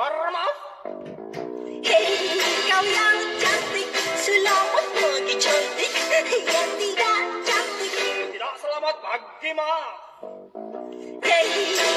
Hormat. Hei, kau yang cantik, selamat pagi cantik. Yang tidak cantik, Tidak selamat pagi, Ma. hei,